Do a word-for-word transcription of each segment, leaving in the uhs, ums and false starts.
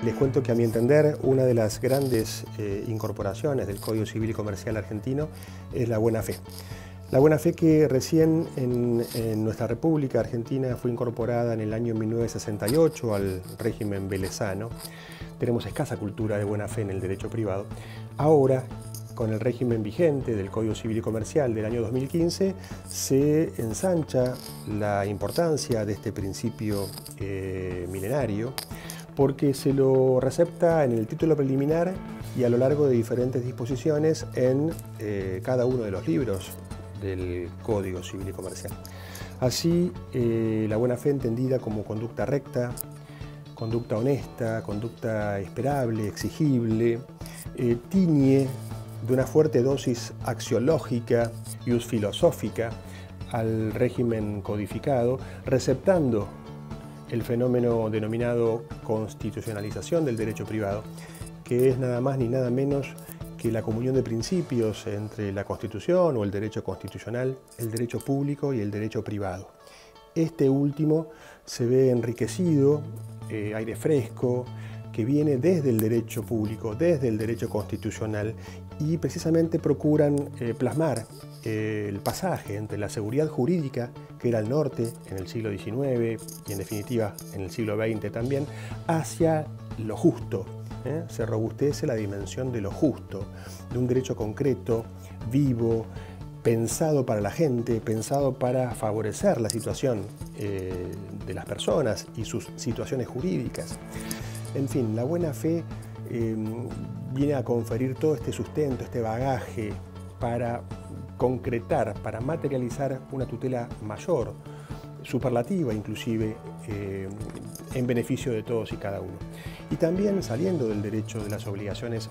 Les cuento que, a mi entender, una de las grandes eh, incorporaciones del Código Civil y Comercial argentino es la buena fe. La buena fe, que recién en, en nuestra República Argentina fue incorporada en el año mil novecientos sesenta y ocho al régimen velezano. Tenemos escasa cultura de buena fe en el derecho privado. Ahora, con el régimen vigente del Código Civil y Comercial del año dos mil quince, se ensancha la importancia de este principio eh, milenario, porque se lo recepta en el título preliminar y a lo largo de diferentes disposiciones en eh, cada uno de los libros del Código Civil y Comercial. Así, eh, la buena fe, entendida como conducta recta, conducta honesta, conducta esperable, exigible, eh, tiñe de una fuerte dosis axiológica y filosófica al régimen codificado, receptando el fenómeno denominado constitucionalización del derecho privado, que es nada más ni nada menos que la comunión de principios entre la Constitución o el derecho constitucional, el derecho público y el derecho privado. Este último se ve enriquecido, eh, aire fresco, que viene desde el derecho público, desde el derecho constitucional, y precisamente procuran eh, plasmar eh, el pasaje entre la seguridad jurídica, que era el norte en el siglo diecinueve y en definitiva en el siglo veinte también, hacia lo justo. ¿eh? Se robustece la dimensión de lo justo, de un derecho concreto, vivo, pensado para la gente, pensado para favorecer la situación eh, de las personas y sus situaciones jurídicas. En fin, la buena fe eh, viene a conferir todo este sustento, este bagaje, para concretar, para materializar una tutela mayor, superlativa inclusive, eh, en beneficio de todos y cada uno. Y también, saliendo del derecho de las obligaciones,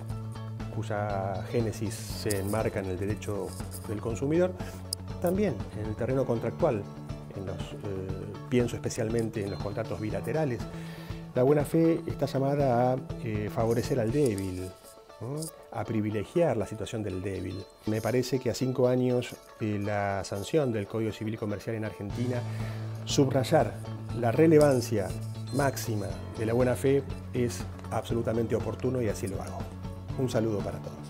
cuya génesis se enmarca en el derecho del consumidor, también en el terreno contractual, en los, eh, pienso especialmente en los contratos bilaterales. La buena fe está llamada a eh, favorecer al débil, ¿no? A privilegiar la situación del débil. Me parece que a cinco años de la sanción del Código Civil y Comercial en Argentina, subrayar la relevancia máxima de la buena fe es absolutamente oportuno, y así lo hago. Un saludo para todos.